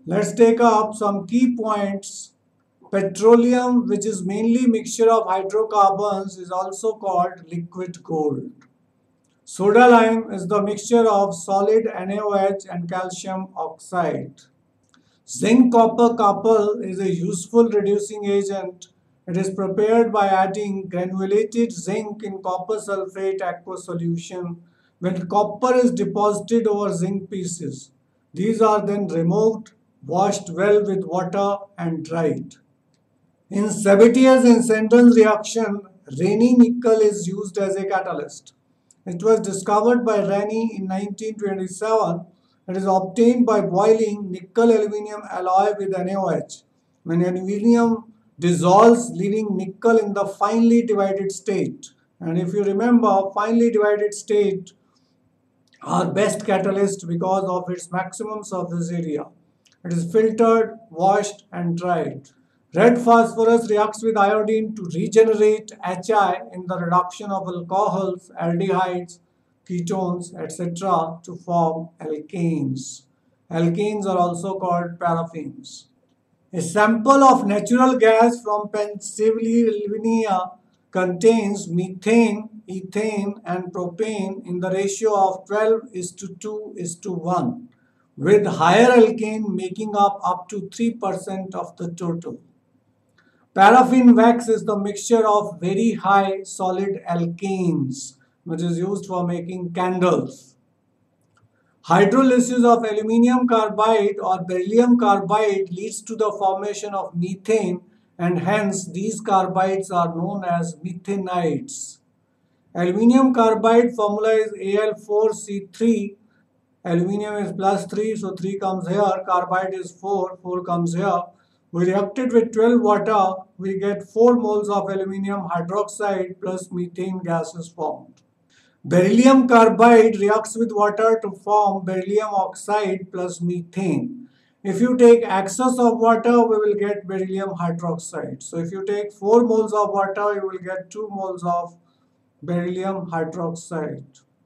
Let's take up some key points. Petroleum, which is mainly mixture of hydrocarbons, is also called liquid gold. Soda lime is the mixture of solid NaOH and calcium oxide. Zinc copper couple is a useful reducing agent. It is prepared by adding granulated zinc in copper sulfate aqueous solution when copper is deposited over zinc pieces. These are then removed, washed well with water and dried. In Sabatier's and Sentence reaction, Renyi nickel is used as a catalyst. It was discovered by Renyi in 1927. It is obtained by boiling nickel aluminium alloy with NaOH. When aluminium dissolves, leaving nickel in the finely divided state. And if you remember, finely divided state are best catalyst because of its maximum surface area. It is filtered, washed and dried. Red phosphorus reacts with iodine to regenerate Hi in the reduction of alcohols, aldehydes, ketones, etc. to form alkanes. Alkanes are also called paraffins. A sample of natural gas from Pennsylvania contains methane, ethane, and propane in the ratio of 12:2:1, with higher alkane making up to 3% of the total. Paraffin wax is the mixture of very high solid alkanes, which is used for making candles. Hydrolysis of aluminium carbide or beryllium carbide leads to the formation of methane, and hence these carbides are known as methanides. Aluminium carbide formula is Al4C3. Aluminium is plus 3, so 3 comes here. Carbide is 4, 4 comes here. We react it with 12 water. We get 4 moles of aluminium hydroxide plus methane gas is formed. Beryllium carbide reacts with water to form beryllium oxide plus methane. If you take excess of water, we will get beryllium hydroxide. So if you take 4 moles of water, you will get 2 moles of beryllium hydroxide.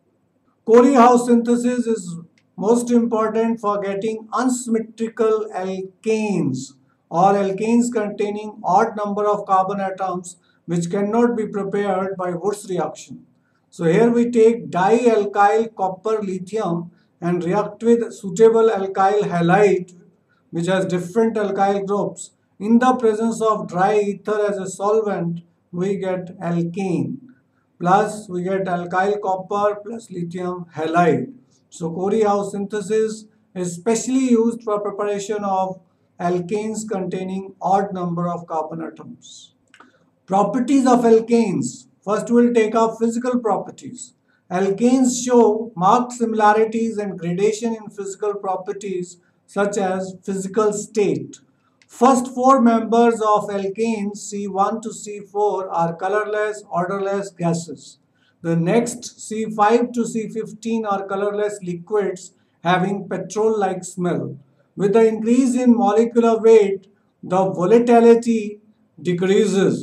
Corey-House synthesis is most important for getting unsymmetrical alkanes or alkanes containing odd number of carbon atoms which cannot be prepared by Wurtz reaction. So here we take dialkyl copper lithium and react with suitable alkyl halide which has different alkyl groups. In the presence of dry ether as a solvent, we get alkane. Plus we get alkyl copper plus lithium halide. So Corey-House synthesis is specially used for preparation of alkanes containing odd number of carbon atoms. Properties of alkanes. First we'll take up physical properties. Alkanes show marked similarities and gradation in physical properties such as physical state. First 4 members of alkanes C1 to C4 are colorless, odorless gases. The next C5 to C15 are colorless liquids having petrol-like smell. With the increase in molecular weight, the volatility decreases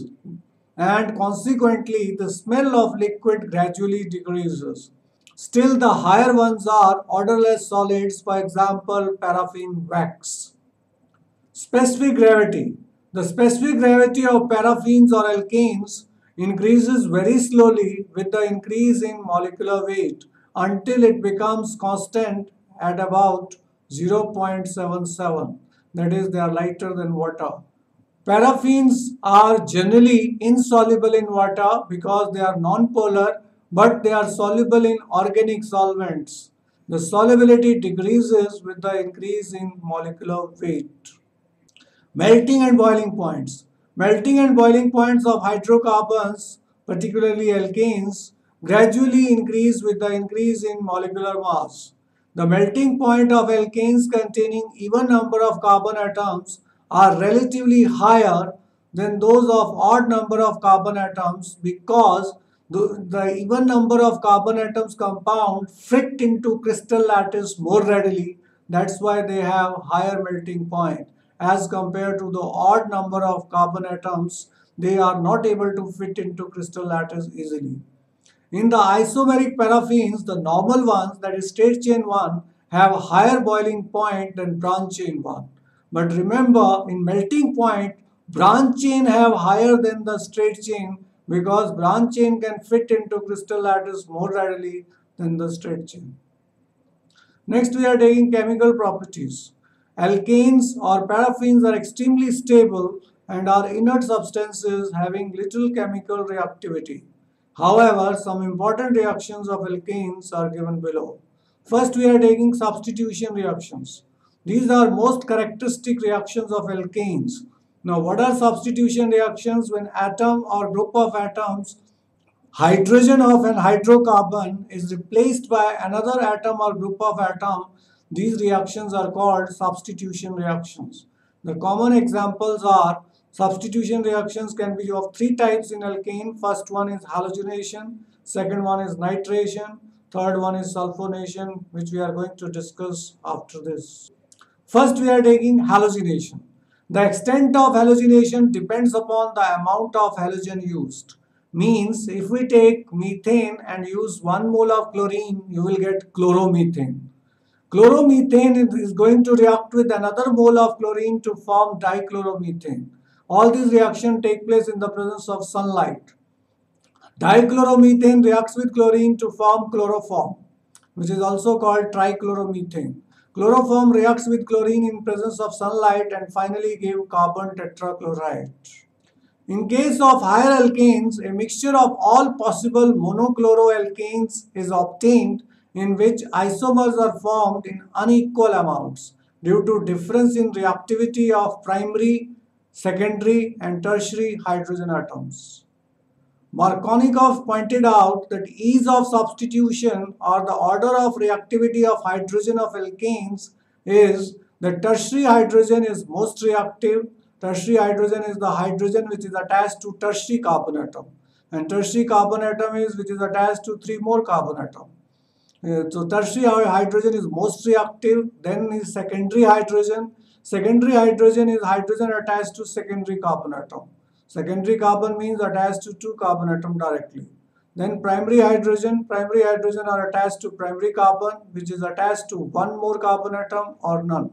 and consequently the smell of liquid gradually decreases. Still, the higher ones are odorless solids, for example, paraffin wax. Specific gravity. The specific gravity of paraffins or alkanes increases very slowly with the increase in molecular weight until it becomes constant at about 0.77. That is, they are lighter than water. Paraffins are generally insoluble in water because they are non-polar, but they are soluble in organic solvents. The solubility decreases with the increase in molecular weight. Melting and boiling points. Melting and boiling points of hydrocarbons, particularly alkanes, gradually increase with the increase in molecular mass. The melting point of alkanes containing even number of carbon atoms are relatively higher than those of odd number of carbon atoms because the even number of carbon atoms compound fit into crystal lattice more readily. That's why they have higher melting point as compared to the odd number of carbon atoms. They are not able to fit into crystal lattice easily. In the isomeric paraffins, the normal ones, that is straight chain one, have a higher boiling point than branch chain one. But remember, in melting point, branch chain have higher than the straight chain because branch chain can fit into crystal lattice more readily than the straight chain. Next, we are taking chemical properties. Alkanes or paraffins are extremely stable and are inert substances having little chemical reactivity. However, some important reactions of alkanes are given below. First, we are taking substitution reactions. These are most characteristic reactions of alkanes. Now, what are substitution reactions? When atom or group of atoms, hydrogen of an hydrocarbon, is replaced by another atom or group of atom, these reactions are called substitution reactions. The common examples are substitution reactions can be of three types in alkane. First one is halogenation, second one is nitration, third one is sulfonation, which we are going to discuss after this. First, we are taking halogenation. The extent of halogenation depends upon the amount of halogen used. Means, if we take methane and use 1 mole of chlorine, you will get chloromethane. Chloromethane is going to react with another mole of chlorine to form dichloromethane. All these reactions take place in the presence of sunlight. Dichloromethane reacts with chlorine to form chloroform, which is also called trichloromethane. Chloroform reacts with chlorine in presence of sunlight and finally give carbon tetrachloride. In case of higher alkanes, a mixture of all possible monochloroalkanes is obtained in which isomers are formed in unequal amounts due to difference in reactivity of primary, secondary and tertiary hydrogen atoms. Markovnikov pointed out that ease of substitution or the order of reactivity of hydrogen of alkanes is that tertiary hydrogen is most reactive. Tertiary hydrogen is the hydrogen which is attached to tertiary carbon atom, and tertiary carbon atom is which is attached to three more carbon atom. So tertiary hydrogen is most reactive, then is secondary hydrogen. Secondary hydrogen is hydrogen attached to secondary carbon atom. Secondary carbon means attached to two carbon atom directly. Then primary hydrogen are attached to primary carbon which is attached to one more carbon atom or none.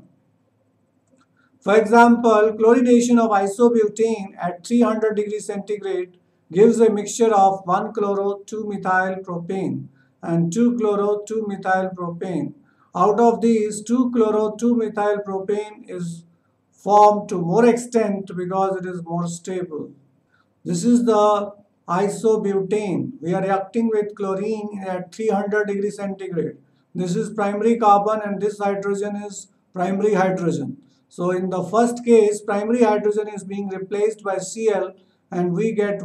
For example, chlorination of isobutane at 300 degrees centigrade gives a mixture of 1-chloro-2-methyl-propane and 2-chloro-2-methyl-propane. Out of these, 2-chloro-2-methyl-propane is formed to more extent because it is more stable. This is the isobutane. We are reacting with chlorine at 300 degrees centigrade. This is primary carbon and this hydrogen is primary hydrogen. So in the first case, primary hydrogen is being replaced by Cl and we get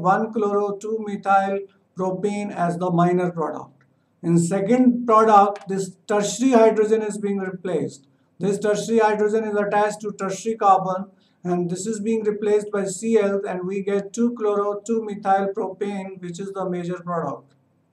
1-chloro-2-methyl-propane as the minor product. In second product, this tertiary hydrogen is being replaced. This tertiary hydrogen is attached to tertiary carbon and this is being replaced by Cl and we get 2-chloro-2-methyl-propane, which is the major product.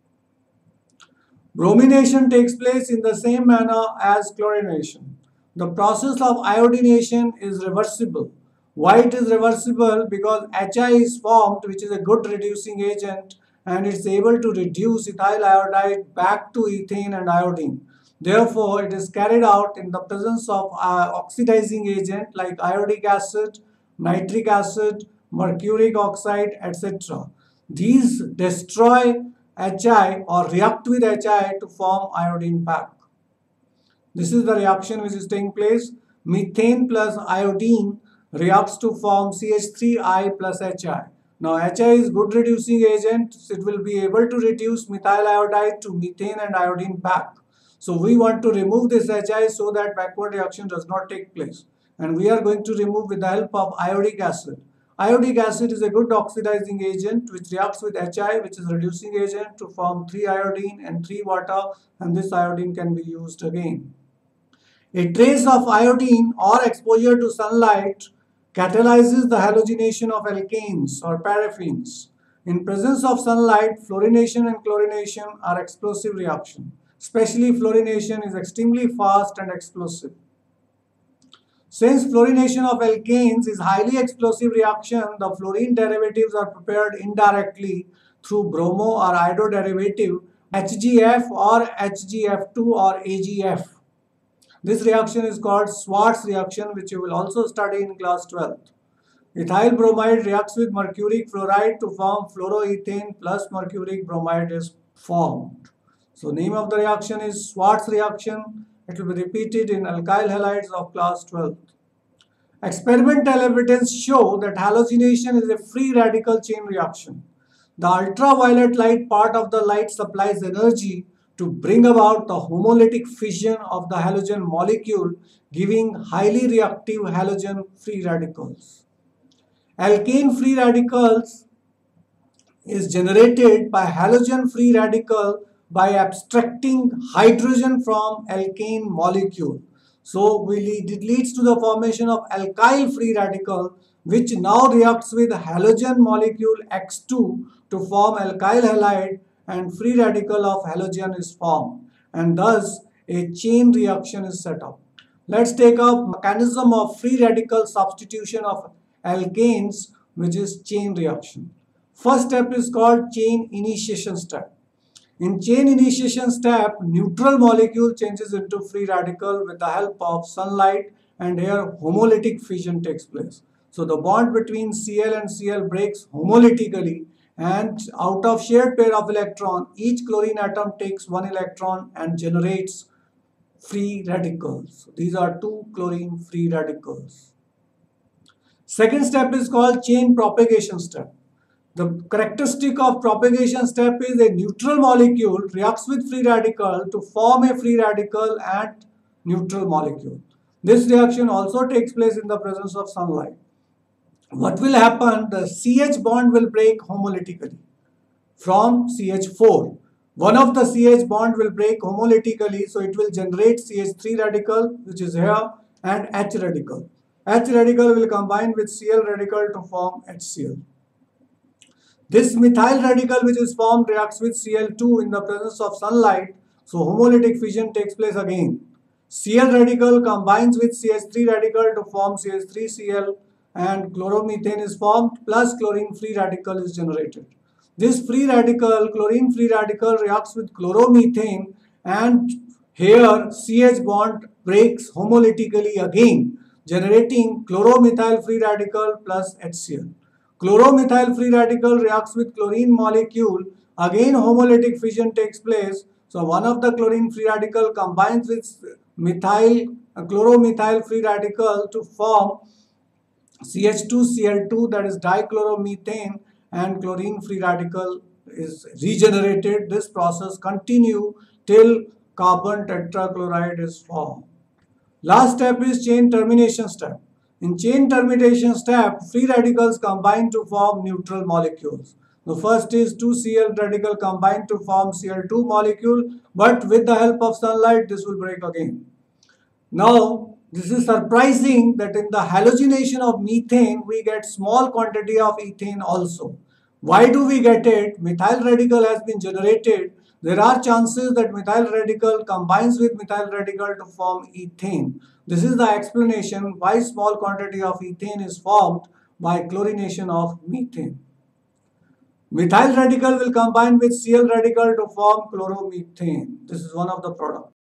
Bromination takes place in the same manner as chlorination. The process of iodination is reversible. Why it is reversible? Because HI is formed, which is a good reducing agent, and it's able to reduce ethyl iodide back to ethane and iodine. Therefore, it is carried out in the presence of oxidizing agent like iodic acid, nitric acid, mercuric oxide, etc. These destroy HI or react with HI to form iodine pack. This is the reaction which is taking place. Methane plus iodine reacts to form CH3I plus HI. Now HI is good reducing agent. It will be able to reduce methyl iodide to methane and iodine back. So we want to remove this HI so that backward reaction does not take place. And we are going to remove with the help of iodic acid. Iodic acid is a good oxidizing agent which reacts with HI, which is reducing agent, to form 3 iodine and 3 water, and this iodine can be used again. A trace of iodine or exposure to sunlight catalyzes the halogenation of alkanes or paraffins. In presence of sunlight, fluorination and chlorination are explosive reactions. Especially fluorination is extremely fast and explosive. Since fluorination of alkanes is highly explosive reaction, the fluorine derivatives are prepared indirectly through bromo or iodo derivative HGF or HGF2 or AGF. This reaction is called Schwarz reaction, which you will also study in class 12th. Ethyl bromide reacts with mercuric fluoride to form fluoroethane plus mercuric bromide is formed. So name of the reaction is Schwarz reaction. It will be repeated in alkyl halides of class 12th. Experimental evidence show that halogenation is a free radical chain reaction. The ultraviolet light part of the light supplies energy to bring about the homolytic fission of the halogen molecule, giving highly reactive halogen free radicals. Alkane free radicals is generated by halogen free radical by abstracting hydrogen from alkane molecule. So it leads to the formation of alkyl free radical, which now reacts with halogen molecule X2 to form alkyl halide, and free radical of halogen is formed, and thus a chain reaction is set up. Let's take up mechanism of free radical substitution of alkanes, which is chain reaction. First step is called chain initiation step. In chain initiation step, neutral molecule changes into free radical with the help of sunlight, and here homolytic fission takes place. So the bond between Cl and Cl breaks homolytically, and out of shared pair of electron, each chlorine atom takes one electron and generates free radicals. These are two chlorine free radicals. Second step is called chain propagation step. The characteristic of propagation step is a neutral molecule reacts with free radical to form a free radical at neutral molecule. This reaction also takes place in the presence of sunlight. What will happen? The CH bond will break homolytically from CH4. One of the CH bond will break homolytically, so it will generate CH3 radical, which is here, and H radical. H radical will combine with Cl radical to form HCl. This methyl radical which is formed reacts with Cl2 in the presence of sunlight, so homolytic fission takes place again. Cl radical combines with CH3 radical to form CH3Cl, and chloromethane is formed plus chlorine free radical is generated. This free radical, chlorine free radical, reacts with chloromethane, and here CH bond breaks homolytically again, generating chloromethyl free radical plus HCl. Chloromethyl free radical reacts with chlorine molecule, again homolytic fission takes place. So one of the chlorine free radical combines with chloromethyl free radical to form CH2Cl2, that is dichloromethane, and chlorine free radical is regenerated. This process continues till carbon tetrachloride is formed. Last step is chain termination step. In chain termination step, free radicals combine to form neutral molecules. The first is 2Cl radical combine to form Cl2 molecule, but with the help of sunlight this will break again. Now, this is surprising that in the halogenation of methane, we get small quantity of ethane also. Why do we get it? Methyl radical has been generated. There are chances that methyl radical combines with methyl radical to form ethane. This is the explanation why small quantity of ethane is formed by chlorination of methane. Methyl radical will combine with Cl radical to form chloromethane. This is one of the products.